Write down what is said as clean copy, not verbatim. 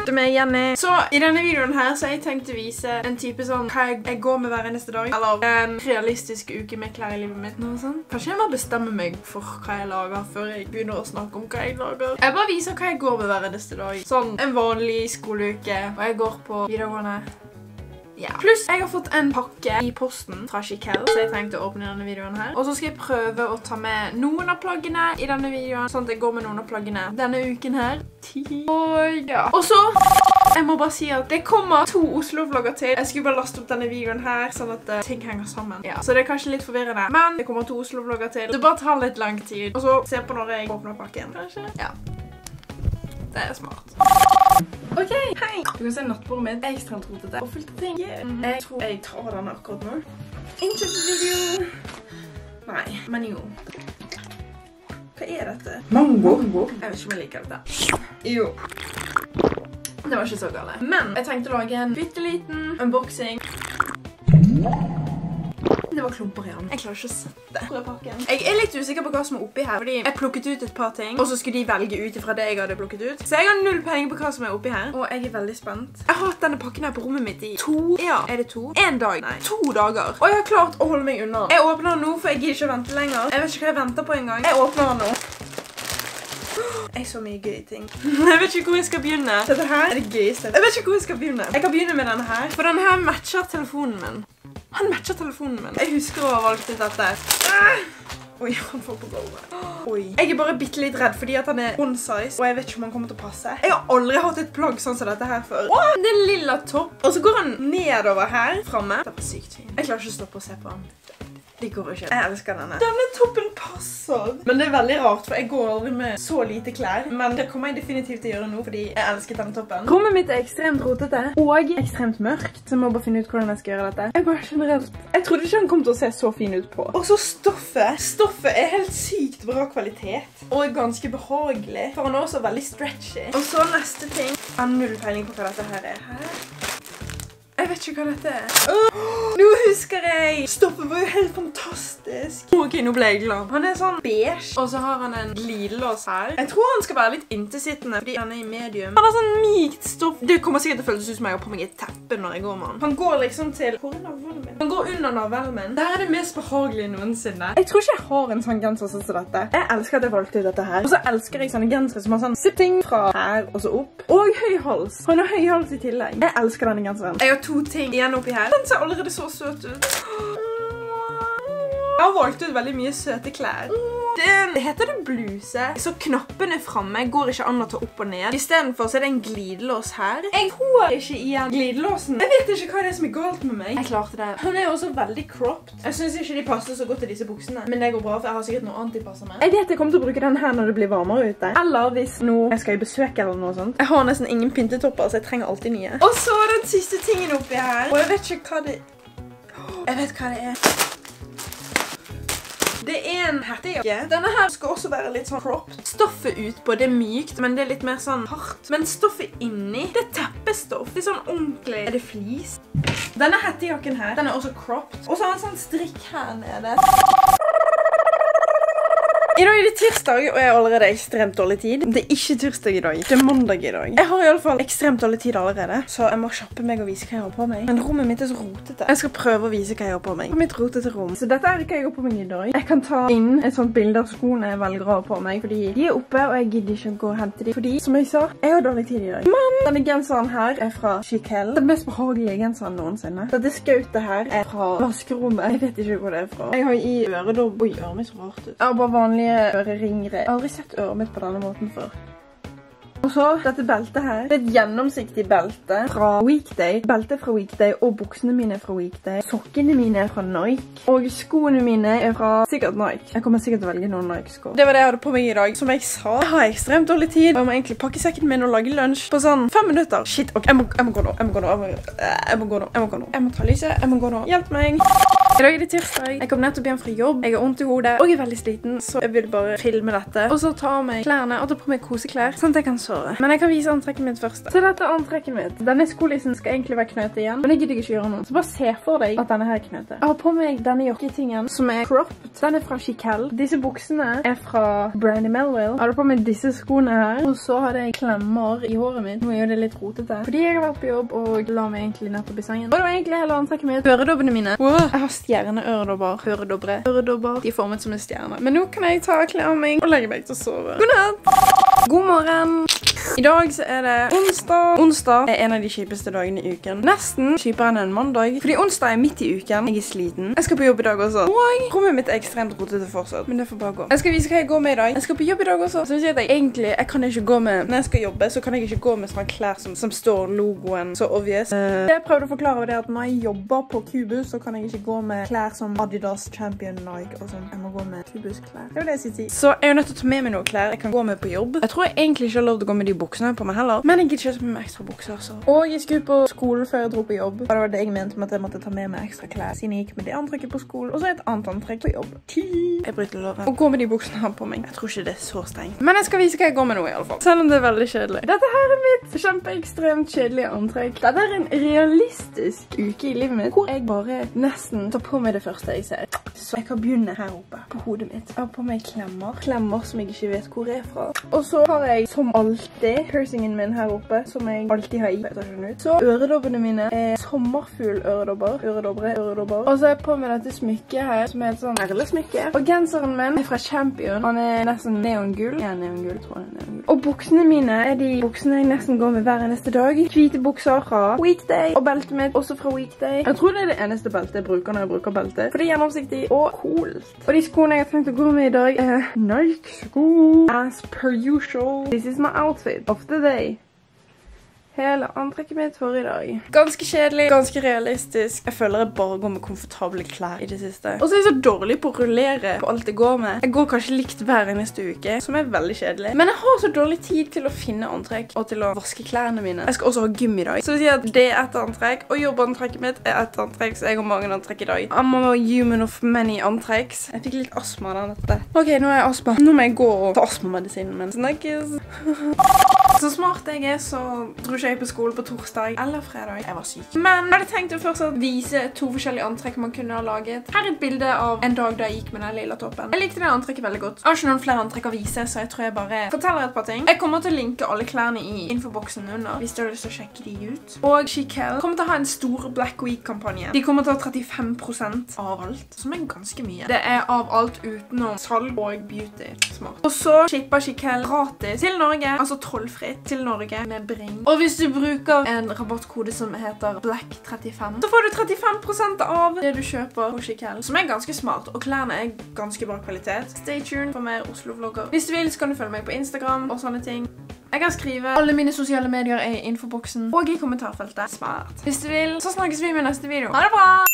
Det er meg, Jenny. Så i denne videoen her så har jeg tenkt å vise en type sånn hva jeg går med hver eneste dag. Eller en realistisk uke med klær i livet mitt. Noe sånt. Kanskje jeg må bestemme meg for hva jeg lager før jeg begynner å snakke om hva jeg lager. Jeg bare viser hva jeg går med hver eneste dag. Sånn en vanlig skoleuke, og jeg går på videregående. Ja. Pluss, jeg har fått en pakke i posten fra Chiquelle, så jeg trengte å åpne denne videoen her. Og så skal jeg prøve å ta med noen av plaggene i denne videoen, sånn at jeg går med noen av plaggene denne uken her. Og ja. Og så, jeg må bare si at det kommer 2 Oslo-vlogger til. Jeg skulle bare laste opp denne videoen her, sånn at ting henger sammen. Ja. Så det er kanskje litt forvirrende, men det kommer 2 Oslo-vlogger til. Det bare tar litt lang tid. Og så se på når jeg åpner pakken, kanskje. Ja. Det er smart. Ok, hei! Du kan se nattbordet mitt. Jeg er ekstremt rotete og fullt av ting. Jeg tror jeg tar denne akkurat nå. Innkjøpsvideo. Nei, men jo. Hva er dette? Mango. Jeg vet ikke om jeg liker dette. Jo. Det var ikke så gale. Men jeg tenkte å lage en bitteliten unboxing. Det var klumper i den. Jeg klarer ikke å sette fra pakken. Jeg er litt usikker på hva som er oppi her, fordi jeg plukket ut et par ting, og så skulle de velge ut fra det jeg hadde plukket ut. Så jeg har 0 peiling på hva som er oppi her, og jeg er veldig spent. Jeg har hatt denne pakken her på rommet mitt i 1 dag? Nei, 2 dager. Og jeg har klart å holde meg unna. Jeg åpner den nå, for jeg gir ikke å vente lenger. Jeg vet ikke hva jeg venter på en gang. Jeg åpner den nå. Jeg så mye gøy ting. Jeg vet ikke hvor jeg skal begynne. Dette her er det gøyeste. Jeg vet ikke hvor jeg skal begynne. Jeg kan begynne med denne her, for denne her matcher telefonen min. Han matcher telefonen min. Jeg husker å ha valgt ut dette. Oi, han får på gulvet. Oi. Jeg er bare bitte litt redd fordi at han er one size, og jeg vet ikke om han kommer til å passe. Jeg har aldri hatt et plagg sånn som dette her før. Det er en lilla topp. Og så går han nedover her, fremme. Det var sykt fint. Jeg klarer ikke å stoppe å se på han. Det går ikke. Jeg elsker denne. Denne toppen passer. Men det er veldig rart, for jeg går aldri med så lite klær. Men det kommer jeg definitivt til å gjøre nå, fordi jeg elsket denne toppen. Rommet mitt er ekstremt rotete og ekstremt mørkt, så jeg må bare finne ut hvordan jeg skal gjøre dette. Jeg bare generelt... Jeg trodde ikke han kom til å se så fin ut på. Og så stoffet. Stoffet er helt sykt bra kvalitet. Og ganske behagelig. For han er også veldig stretchy. Og så neste ting. Jeg har 0 peiling på hva dette her er. Jeg vet ikke hva dette er. Nå husker jeg! Stoffet var jo helt fantastisk. Ok, nå ble jeg glad. Han er sånn beige, og så har han en glidelås her. Jeg tror han skal være litt inntilsittende, fordi han er i medium. Han har sånn mykt stoff. Det kommer sikkert til å føles ut som jeg har på meg et teppe når jeg går med han. Han går liksom til... Hvor er navlen min? Han går under navlen min. Dette er det mest behagelige noensinne. Jeg tror ikke jeg har en sånn genser sånn som dette. Jeg elsker at jeg valgte ut dette her. Og så elsker jeg sånne gensere som har sånn zipping fra her og så opp. Og høy hals. Han har høy hals i tillegg. Jeg elsker denne genseren. Jeg har 2 ting igjen oppi her. Den ser allerede så søt ut. Jeg har valgt ut veldig mye søte klær. Det heter det bluse. Så knappene fremme går ikke an å ta opp og ned. I stedet for så er det en glidelås her. Jeg får ikke igjen glidelåsen. Jeg vet ikke hva det er som er galt med meg. Jeg klarte det. Han er også veldig cropped. Jeg synes ikke de passer så godt til disse buksene. Men det går bra, for jeg har sikkert noe annet de passer med. Jeg vet jeg kommer til å bruke den her når det blir varmere ute. Eller hvis nå jeg skal i besøk eller noe sånt. Jeg har nesten ingen pyntetopper, så jeg trenger alltid nye. Og så den siste tingen oppi her. Og jeg vet ikke hva det... Jeg vet hva det er. Det er en hettejakke. Denne her skal også være litt sånn cropped. Stoffet utpå, det er mykt, men det er litt mer sånn hardt. Men stoffet inni, det er teppestoff. Det er sånn ordentlig. Er det flis? Denne hettejakken her, den er også cropped. Og så har han sånn strikk her nede. I dag er det tirsdag, og jeg har allerede ekstremt dårlig tid. Det er ikke tirsdag i dag. Det er mandag i dag. Jeg har i alle fall ekstremt dårlig tid allerede, så jeg må kjappe meg og vise hva jeg har på meg. Men rommet mitt er så rotete. Jeg skal prøve å vise hva jeg har på meg. Mitt rotete rom. Så dette er hva jeg har på meg i dag. Jeg kan ta inn et sånt bilde av skoene jeg velger å ha på meg, fordi de er oppe, og jeg gidder ikke å gå og hente dem. Fordi, som jeg sa, jeg har dårlig tid i dag. Men denne genseren her er fra Chiquelle. Den mest behagelige genseren noensinne. Dette skautet her er fra vaskerommet. Jeg vet ikke hvor det er fra. Jeg har i øredobb. Oi, øret mitt så rart ut. Jeg har bare vanlige øreringere. Jeg har aldri sett øret mitt på denne måten før. Og så dette beltet her. Det er et gjennomsiktig belte fra Weekday. Beltet fra Weekday, og buksene mine er fra Weekday. Sokkene mine er fra Nike. Og skoene mine er fra sikkert Nike. Jeg kommer sikkert til å velge noen Nike-sko. Det var det jeg hadde på meg i dag. Som jeg sa, jeg har ekstremt dårlig tid. Og jeg må egentlig pakke sekken min og lage lunsj på sånn 5 minutter. Shit, ok, jeg må gå nå. Jeg må ta lyset. Jeg må gå nå. Hjelp meg. I dag er det tirsdag. Jeg kom nettopp hjem fra jobb. Jeg har vondt i hodet, og jeg er veldig sliten, så jeg vil bare filme dette. Og så ta av meg klærne og ta på meg koseklær, sånn at jeg kan sove. Men jeg kan vise antrekket mitt først. Så dette er antrekket mitt. Denne skolissen skal egentlig være knøtet igjen, men jeg gidder ikke gjøre noe. Så bare se for deg at denne her er knøtet. Jeg har på meg denne jokketingen, som er cropped. Den er fra Chiquelle. Disse buksene er fra Brandy Melville. Jeg har på meg disse skoene her, og så har jeg klemmer i håret mitt. Nå er jo det litt rotete, fordi jeg har vært på jobb og la meg egentlig nettopp i sengen. Og det var egentlig hele antrekket mitt. Øredobbene mine. Wow. Jeg har stjerneøredobber. Øredobber. De er formet som en stjerne. Men nå kan jeg ta klær av meg og legge meg til å sove. God natt! God morgen! I dag så er det onsdag. Onsdag er en av de kjipeste dagene i uken. Nesten kjipere enn en mandag. Fordi onsdag er midt i uken. Jeg er sliten. Jeg skal på jobb i dag også. Og rommet mitt er ekstremt rotete fortsatt. Men det får bare gå. Jeg skal vise hva jeg går med i dag. Jeg skal på jobb i dag også. Så vil si at jeg kan ikke gå med, når jeg skal jobbe, så kan jeg ikke gå med sånne klær som står logoen så obvious. Det jeg prøvde å forklare var det at når jeg jobber på Kubus, så kan jeg ikke gå med klær som Adidas, Champion, Nike og sånn. Jeg må gå med Kubus-klær. Det var det jeg skulle si. Så jeg er nødt til å ta med meg noen klær jeg kan gå med på jobb. Jeg tror jeg egentlig ikke har lov til å gå med de buksene på meg heller, men jeg gidder ikke med meg ekstra bukser så. Og jeg skulle på skolen før jeg dro på jobb, og det var det jeg mente med at jeg måtte ta med meg ekstra klær, siden jeg gikk med det antrekket på skolen, og så et annet antrekk på jobb. Jeg bryter loven. Og gå med de buksene her på meg. Jeg tror ikke det er så strengt. Men jeg skal vise hva jeg går med nå i alle fall. Selv om det er veldig kjedelig. Dette her er mitt kjempeekstremt kjedelige antrekk. Dette er en realistisk uke i livet mitt, hvor jeg bare nesten tar på meg det første jeg ser. Så jeg kan begynne her oppe på hodet mitt. Jeg har på meg klemmer. Klemmer som jeg ikke vet hvor er fra. Og så har jeg, som alltid, piercingen min her oppe, som jeg alltid har i. Jeg tar ikke den ut. Så øredobbene mine er sommerfugl-øredobber. Øredobber. Og så har jeg på meg dette smykket her, som er et sånn perlesmykke. Og genseren min er fra Champion. Han er nesten neongull. Ja, neongull, tror jeg. Neongull. Og buksene mine er de buksene jeg nesten går med hver eneste dag. Hvite bukser fra Weekday. Og beltet mitt også fra Weekday. Jeg tror det er det eneste beltet jeg bruker når jeg bruker beltet. For det er gjennomsiktig og coolt. Og de skoene jeg har tenkt å gå med i dag er Nike-sko. As per usual. This is my outfit of the day. Hele antrekket mitt for i dag. Ganske kjedelig, ganske realistisk. Jeg føler jeg bare går med komfortable klær i det siste. Og så er jeg så dårlig på å rullere på alt jeg går med. Jeg går kanskje likt hver neste uke, som er veldig kjedelig. Men jeg har så dårlig tid til å finne antrekk og til å vaske klærne mine. Jeg skal også ha gym i dag. Så det vil si at det er et antrekk, og jobbantrekket mitt er et antrekk, så jeg har mange antrekk i dag. I'm a human of many antrekks. Jeg fikk litt astma av dette. Ok, nå er jeg astma. Nå må jeg gå og ta astmamedisinen min. Snakkes. Så smart jeg er, så tror ikke jeg på skole på torsdag eller fredag. Jeg var syk. Men jeg hadde tenkt å først vise 2 forskjellige antrekk man kunne ha laget. Her er et bilde av en dag da jeg gikk med den lilla toppen. Jeg likte det antrekket veldig godt. Jeg har ikke noen flere antrekk å vise, så jeg tror jeg bare forteller et par ting. Jeg kommer til å linke alle klærne i infoboksen under, hvis du har lyst til å sjekke de ut. Og Chiquelle kommer til å ha en stor Black Week-kampanje. De kommer til å ha 35% av alt, som er ganske mye. Det er av alt utenom salg og beauty. Smart. Og så shipper Chiquelle gratis til Norge, altså tollfri til Norge med Bring. Og hvis du bruker en rabattkode som heter BLACK35, så får du 35% av det du kjøper på Chiquelle, som er ganske smart, og klærne er ganske bra kvalitet. Stay tuned for mer Oslo-vlogger. Hvis du vil, så kan du følge meg på Instagram og sånne ting. Jeg kan skrive alle mine sosiale medier i infoboksen og i kommentarfeltet. Smart. Hvis du vil, så snakkes vi med neste video. Ha det bra!